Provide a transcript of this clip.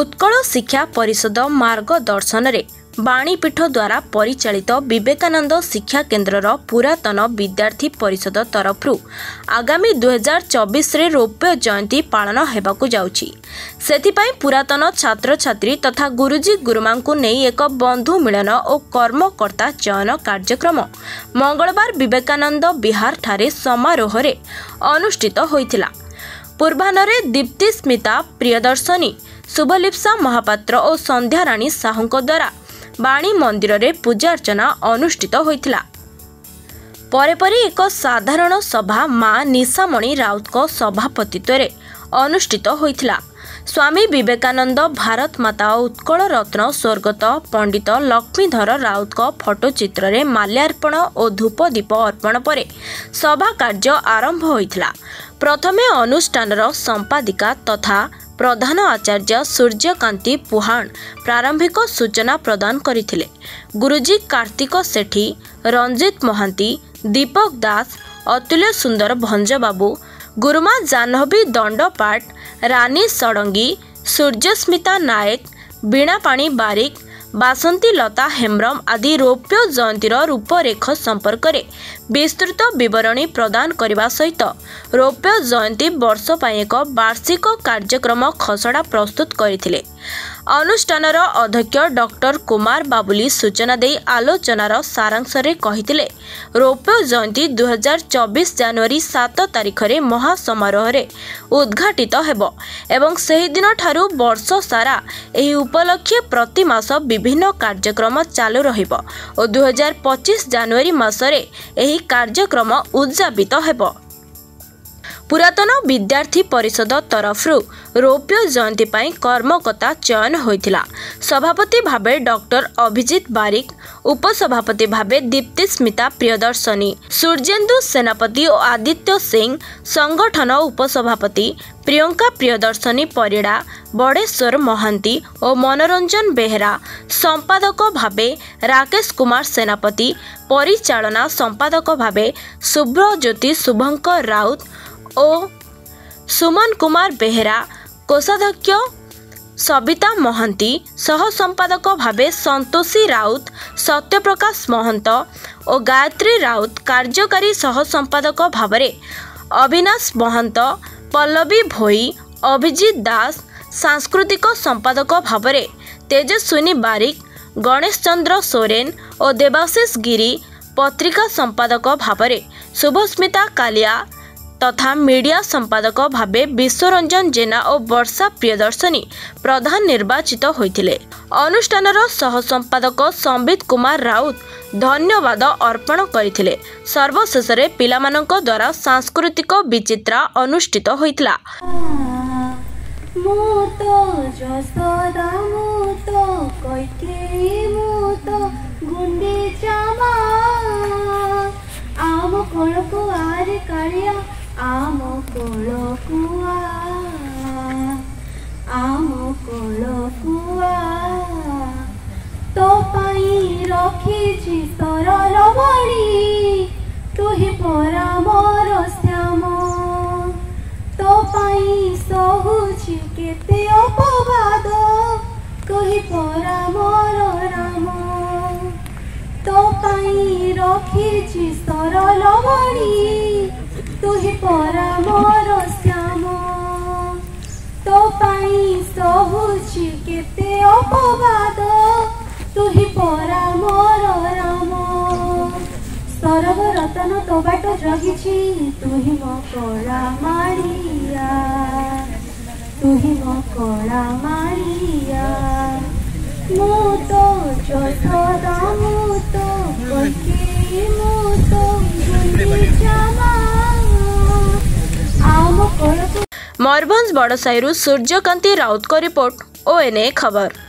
उत्कल शिक्षा परिषद मार्गदर्शन रे बाणीपीठ द्वारा परिचालित विवेकानंद शिक्षा केन्द्रर पुरातन विद्यार्थी परिषद तरफ आगामी 2024 रे रौप्य जयंती पालन हेबाकु जाउछि। सेथिपाई पुरातन छात्र छात्री तथा गुरुजी गुरुमा को नहीं एक बंधु मिलन और कर्मकर्ता चयन कार्यक्रम मंगलवार विवेकानंद विहार ठारे समारोह रे अनुष्ठित होइथिला। पूर्वाह्न दीप्ति स्मिता प्रियदर्शनी शुभलिप्सा महापात्र और संध्याराणी साहू द्वारा बाणी मंदिर रे पूजा अर्चना अनुष्ठित होइथिला। परे परे एक साधारण सभा मां निशामणि राउत को सभापतित्व रे अनुष्ठित होइथिला। स्वामी विवेकानंद भारत माता उत्कल रत्न स्वर्गत पंडित लक्ष्मीधर राउत को फोटोचित्र रे माल्यार्पण और धूप दीप अर्पण परे सभा कार्य आरंभ होइथिला। प्रथमे अनुष्ठानर संपादिका तथा प्रधान आचार्य सूर्यकांति पुहाण प्रारंभिक सूचना प्रदान करथिले। गुरुजी कार्तिक सेठी, रंजित महांती, दीपक दास, अतुल्य सुंदर भंजबाबू, गुरुमा जाह्नवी दंडपाट, रानी षडंगी, सूर्यस्मिता नायक, बीणापाणी बारिक, बासंती लता हेम्ब्रम आदि रौप्य जयंतीर रूपरेख संपर्क में विस्तृत विवरणी प्रदान करने सहित रौप्य जयंती वर्ष पर एक वार्षिक कार्यक्रम खसड़ा प्रस्तुत करथिले। अनुष्ठानर अध्यक्ष डॉक्टर कुमार बाबुली सूचना दे आलोचनार सारांश रे कहिथिले, रौप्य जयंती 2024 जनवरी 7 तारिख रे महासमारोह रे उद्घाटित हेबो एवं सही दिन ठारू वर्ष सारा एही उपलक्ष्य प्रति मास विभिन्न कार्यक्रम चालू रहिबो और 2025 जनवरी मासरे एही कार्यक्रम उद्यापित हेबो। पुरातन विद्यार्थी परिषद तरफ रौप्य जयंती पाई कर्मकर्ता चयन होइथिला। सभापति भावे डॉक्टर अभिजीत बारिक, उपसभापति भावे दीप्ति स्मिता प्रियदर्शनी, सूर्येन्दु सेनापति और आदित्य सिंह, संगठन उपसभापति प्रियंका प्रियदर्शनी परिड़ा, बड़ेश्वर महांती और मनोरंजन बेहरा, संपादक भावे राकेश कुमार सेनापति, परिचालना संपादक भावे शुभ्रज्योति शुभंकर राउत और सुमन कुमार बेहरा, कोषाध्यक्ष सबिता महांती, सह संपादक भावे संतोषी राउत, सत्यप्रकाश महंत और गायत्री राउत, कार्यकारी सह संपादक भावे अविनाश महंत, पल्लवी भोई, अभिजीत दास, सांस्कृतिक संपादक भावे तेजस्विनी बारिक, गणेश चंद्र सोरेन और देवाशीष गिरी, पत्रिका संपादक भावे शुभस्मिता कालिया तथा मीडिया संपादक भावे विश्वरंजन जेना और वर्षा प्रियदर्शनी प्रधान निर्वाचित होइथिले। अनुष्ठानर सह संपादक संबित कुमार राउत धन्यवाद अर्पण करथिले। सर्वशेष रे पिलामानक द्वारा सांस्कृतिक विचित्रा अनुष्ठित होइथिला। आम कोलकुआ तो पाई रखी सरल बणी तुही परा मोर श्याम तो पाई सहुची केते अपवाद तुही परा मोर राम तो पाई रखी सरल बणी तुही परा मोर श्याम तो पाई सहुची केते अपवाद तुही परा मोर राम सरग रतन तो बाट जगिछि तुही मो कला मारिया तुही मो कला मारिया मु तो जसदा मु तो कके मु तो गुंडिचामा मयूरभंज बड़साई सूर्यकांति राउत को रिपोर्ट ONA खबर।